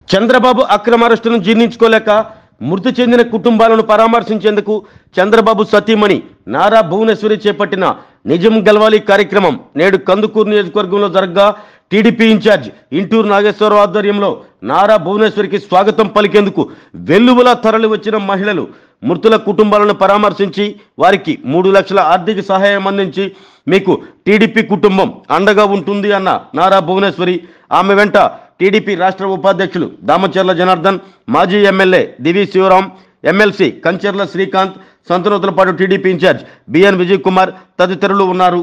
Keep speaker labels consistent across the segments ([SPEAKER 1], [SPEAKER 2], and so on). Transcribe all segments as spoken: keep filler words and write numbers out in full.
[SPEAKER 1] చంద్రబాబు అక్రమ అరెస్టును జీర్ణించుకోలేక మృతి చెందిన కుటుంబాలను పరామర్శించేందుకు చంద్రబాబు సతీమణి నారా భువనేశ్వరి చేపట్టిన నిజం గెలవాలి కార్యక్రమం నేడు కందుకూరు నియోజకవర్గంలో జరగగా టీడీపీ ఇన్ఛార్జ్ ఇంటూరు నాగేశ్వరరావు ఆధ్వర్యంలో నారా భువనేశ్వరికి స్వాగతం పలికేందుకు వెల్లువలా తరలి వచ్చిన మహిళలు మృతుల కుటుంబాలను పరామర్శించి వారికి మూడు లక్షల ఆర్థిక సహాయం అందించి మీకు టీడీపీ కుటుంబం అండగా ఉంటుంది అన్న నారా భువనేశ్వరి ఆమె వెంట టీడీపీ రాష్ట్ర ఉపాధ్యక్షులు దామచర్ల జనార్దన్, మాజీ MLA Divi Sivaram, MLC Kancharla Srikanth, Santhanuthalapadu TDP in-charge BN Vijay Kumar తదితరులు ఉన్నారు.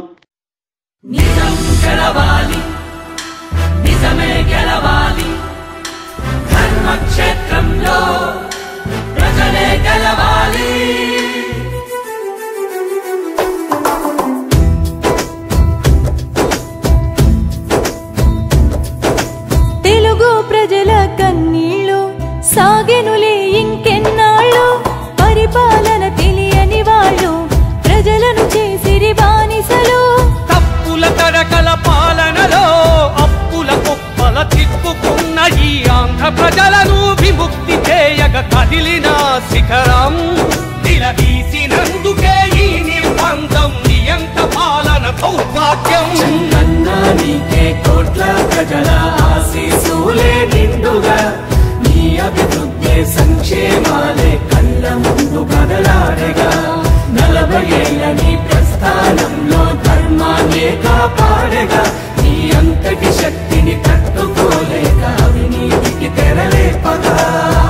[SPEAKER 2] తెలుగు ప్రజల కన్నీళ్ళు సాగెనులే ఇంకెన్నాళ్ళు, పరిపాలన తెలియని వాళ్ళు ప్రజలను చేసిరి బానిసలు.
[SPEAKER 3] తప్పుల తడకల పాలనలో అప్పుల కుప్పల తిప్పుకున్న ఈ ఆంధ్ర ప్రజలను విముక్తి చేయగ కదిలిన శిఖరం నిలదీసినందుకే ఈ నిర్బంధం నియంత పాలన దౌర్భాగ్యం.
[SPEAKER 4] నీకే కోట్ల ప్రజల ఆశీసులే నిండుగా, నీ అభివృద్ధి సంక్షేమాలే కళ్ళ ముందు కదలాడగా, నలభై ఏళ్ళ నీ ప్రస్థానంలో ధర్మాన్నే కాపాడగా, నీ అంతటి శక్తిని తట్టుకోలేక అవినీతికి తెరలేపగా.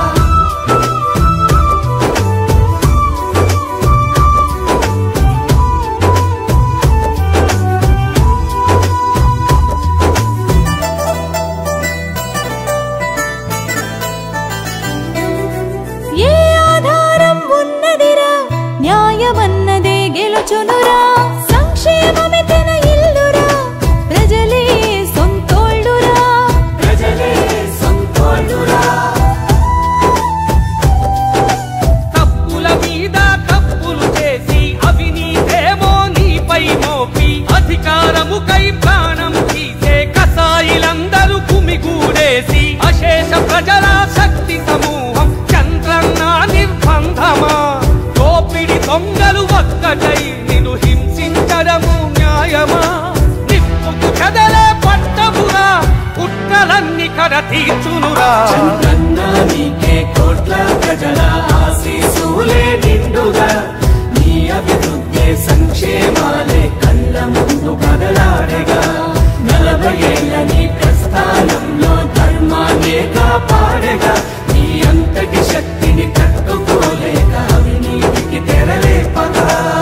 [SPEAKER 2] న్యాయమన్నదే గెలుచునురా, సంక్షేమమే తన ఇల్లురా, ప్రజలే సొంతోళ్ళురా,
[SPEAKER 4] ప్రజలే సొంతోళ్ళురా.
[SPEAKER 3] తప్పుల మీద తప్పులు చేసి అవినీతేమో నీపై మోపి అధికారముకై ప్రాణం తీసే కసాయిలందరూ కుమిగూడేసి అశేష ప్రజల శక్తి సమూహం చంద్రన్న నిర్బంధమా, దొంగలు ఒక్కటై నిన్ను హింసించడము న్యాయమా, నిప్పుకు కదలే పట్టమురా కుట్రలన్నీ కడ తీర్చునురా.
[SPEAKER 4] నీకే కోట్ల ప్రజల ఆశీసులే నిండుగా, నీ అభివృద్ధి సంక్షేమాలే కళ్ళ ముందు కదలాడగా, నలభై ఏళ్ళ నీ ప్రస్థానంలో ధర్మాన్నే కాపాడగా, నీ అంతటి శక్తిని తట్టుకోలేక అవినీతికి తెరలేపగా.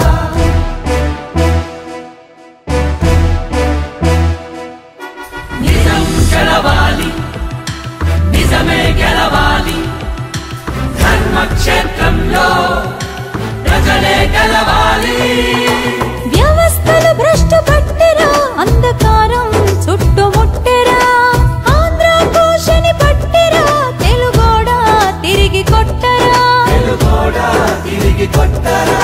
[SPEAKER 4] నిజం గెలవాలి, నిజమే గెలవాలి, ధర్మక్షేత్రంలో ప్రజలే గెలవాలి.
[SPEAKER 2] వ్యవస్థలు భ్రష్టు పట్టిరా, అంధకారం చుట్టుముట్టిరా, ఆంధ్ర కోశని పట్టిరా, తెలుగోడా తిరిగి కొట్టరా,
[SPEAKER 4] తెలుగోడా తిరిగి కొట్టరా.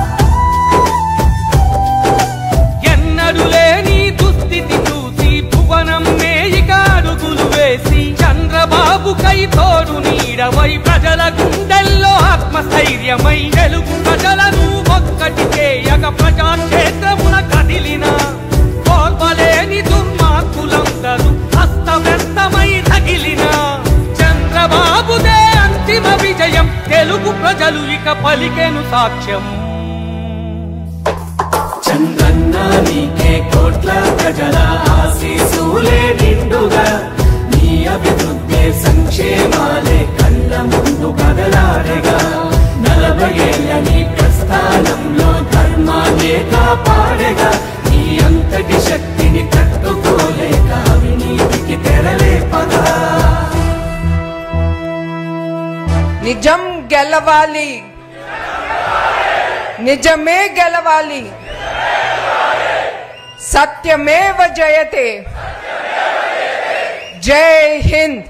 [SPEAKER 3] ఎన్నడు లేని దుస్థితి చూసి భువనం మేయిక అడుగులు వేసి చంద్రబాబు కై తోడు నీడవై ప్రజల గుండెల్లో ఆత్మస్థైర్యమై తెలుగు ప్రజలను ఒక్కటి చేయక ప్రజాక్షేత్రమున కదిలిన కోర్వలేని దుర్మార్గులందరూ అస్తవ్యస్తమై తగిలిన చంద్రబాబుదే అంతిమ విజయం, తెలుగు ప్రజలు ఇక పలికెను సాక్ష్యం.
[SPEAKER 4] చంద్రన్న నీకే కోట్ల ప్రజల ఆశీసులే నిండుగా, నీ అభివృద్ధి సంక్షేమాలే కళ్ళ ముందు కదలాడగా, నలభై ఏళ్ళ నీ ప్రస్థానంలో ధర్మాన్నే కాపాడగా, నీ అంతటి శక్తిని తట్టుకోలేక అవినీతికి తెరలేపగా.
[SPEAKER 5] నిజం గెలవాలి, నిజమే గెలవాలి, సత్యమేవ జయతే. జై హింద్.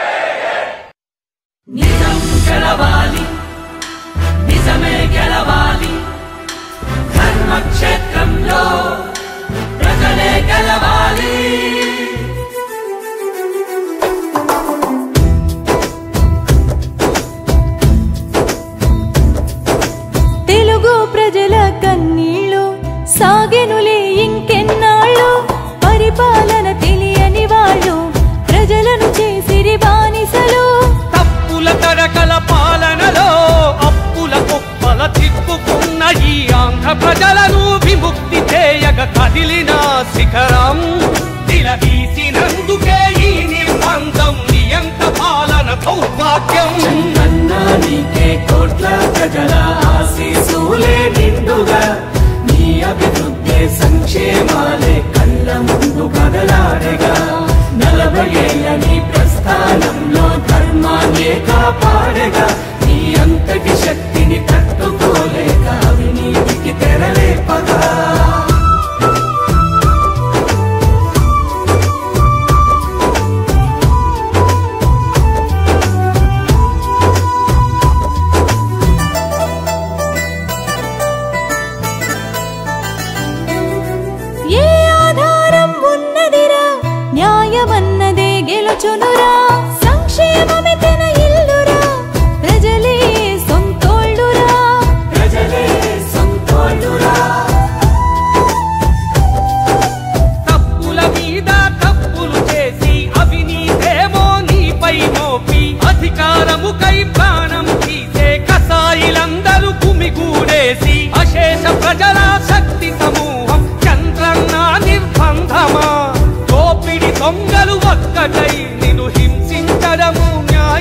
[SPEAKER 4] నిజం గెలవాలి, నిజమే గెలవాలి, ధర్మక్షేత్రంలో ప్రజలే గెలవాలి.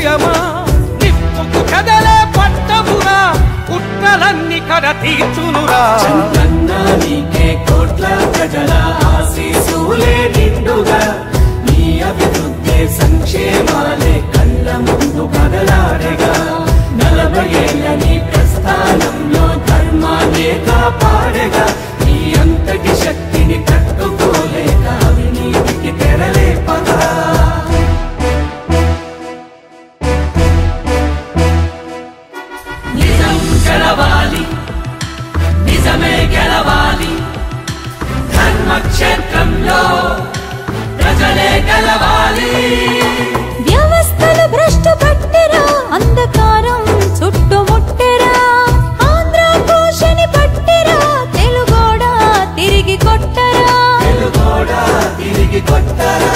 [SPEAKER 3] విజయమా నిప్పుకు కదలే పట్టమురా కుట్రలన్నీ కడ తీర్చునురా
[SPEAKER 4] చంద్రన్న నీకే కోట్ల ప్రజల ఆశీసులే నిండుగా నీ అభివృద్ధి సంక్షేమాలే కళ్ళ ముందు కదలాడగా నలభై ఏళ్ళ నీ ప్రస్థానంలో ధర్మాన్ని కాపాడగా నీ అంతటి శక్తిని తట్టుకోలేక అవినీతికి తెరలేపగా నిజం గెలవాలి నిజమే గెలవాలి ధర్మక్షేత్రంలో ప్రజలే గెలవాలి
[SPEAKER 2] వ్యవస్థలు భ్రష్టు పట్టిరా అంధకారం చుట్టుముట్టెరా ఆంధ్ర కోశని పట్టిరా తెలుగోడా తిరిగి కొట్టరా
[SPEAKER 4] తెలుగోడా తిరిగి కొట్టరా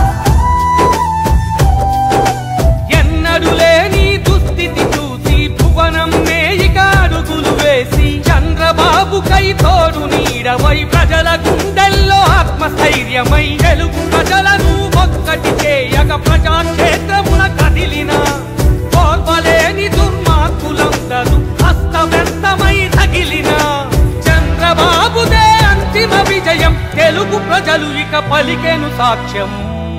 [SPEAKER 3] ఎన్నడు లేని దుస్థితి చూసి భువనం మేయిక అడుగులు వేసి చంద్రబాబు కై తోడు నీడవై ప్రజల గుండెల్లో ఆత్మస్థైర్యమై తెలుగు ప్రజలను ఒక్కటి చేయక ప్రజాక్షేత్రమున కదిలిన ఓర్వలేని దుర్మార్గులందరూ హస్తవ్యస్తమై తగిలిన చంద్రబాబుదే అంతిమ విజయం తెలుగు ప్రజలు ఇక పలికెను సాక్ష్యం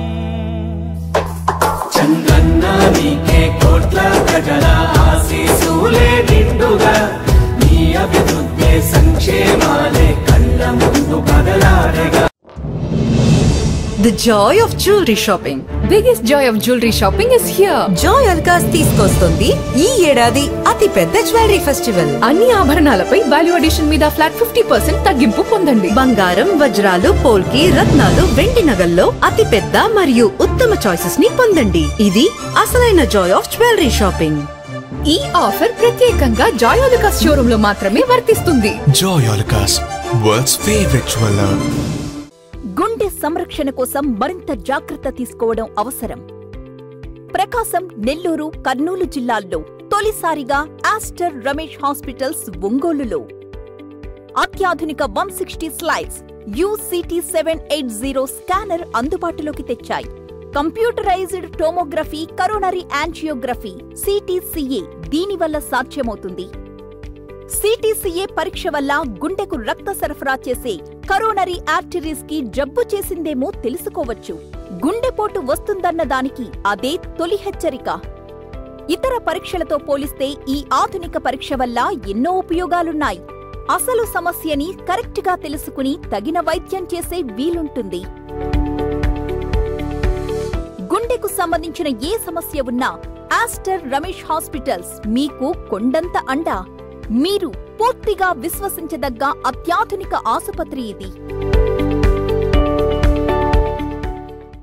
[SPEAKER 4] చంద్రన్న నీకే కోట్ల ప్రజల ఆశీసులే నిండుగా నీ అభివృద్ధి సంక్షేమాలే కళ్ళ ముందు కదలాడగా
[SPEAKER 6] The joy of jewelry shopping.
[SPEAKER 7] Biggest joy of jewelry shopping is here.
[SPEAKER 6] Joy Alucas తీసుకొస్తుంది ఈ ఏడాది అతి పెద్ద జ్యువెలరీ ఫెస్టివల్.
[SPEAKER 7] అన్ని ఆభరణాలపై వాల్యూ అడిషన్ మీద ఫ్లాట్ ఫిఫ్టీ పర్సెంట్ తగ్గింపు పొందండి.
[SPEAKER 6] బంగారం, వజ్రాలు, పోల్కి, రత్నాలు, వెండి నగల్లో అతి పెద్ద మరియు ఉత్తమ చాయిసెస్ ని పొందండి. ఇది అసలైన జాయ్ ఆఫ్ జ్యువెలరీ షాపింగ్.
[SPEAKER 7] ఈ ఆఫర్ ప్రత్యేకంగా జాయ్ అలుకాస్ షోరూమ్ లో మాత్రమే వర్తిస్తుంది.
[SPEAKER 8] Joy Alucas, world's favorite jeweler.
[SPEAKER 9] గుండె సంరక్షణ కోసం మరింత జాగ్రత్త తీసుకోవడం అవసరం. ప్రకాశం, నెల్లూరు, కర్నూలు జిల్లాల్లో తొలిసారిగా ఆస్టర్ రమేష్ హాస్పిటల్స్ ఒంగోలులో అత్యాధునిక one sixty slides UCT seven eight zero scanner అందుబాటులోకి తెచ్చాయి. Computerised tomography, coronary angiography, CTCA దీనివల్ల సాధ్యమవుతుంది. సిటీసీఏ పరీక్ష వల్ల గుండెకు రక్త సరఫరా చేసే కరోనరీ ఆర్టరీస్ కి జబ్బు చేసిందేమో తెలుసుకోవచ్చు. గుండెపోటు వస్తుందన్న దానికి అదే తొలి హెచ్చరిక. ఇతర పరీక్షలతో పోలిస్తే ఈ ఆధునిక పరీక్ష వల్ల ఎన్నో ఉపయోగాలున్నాయి. అసలు సమస్యని కరెక్ట్గా తెలుసుకుని తగిన వైద్యం చేసే వీలుంటుంది. గుండెకు సంబంధించిన ఏ సమస్య ఉన్నా ఆస్టర్ రమేష్ హాస్పిటల్స్ మీకు కొండంత అండా. మీరు పూర్తిగా విశ్వసించదగ్గ అత్యాధునిక ఆసుపత్రి ఇది.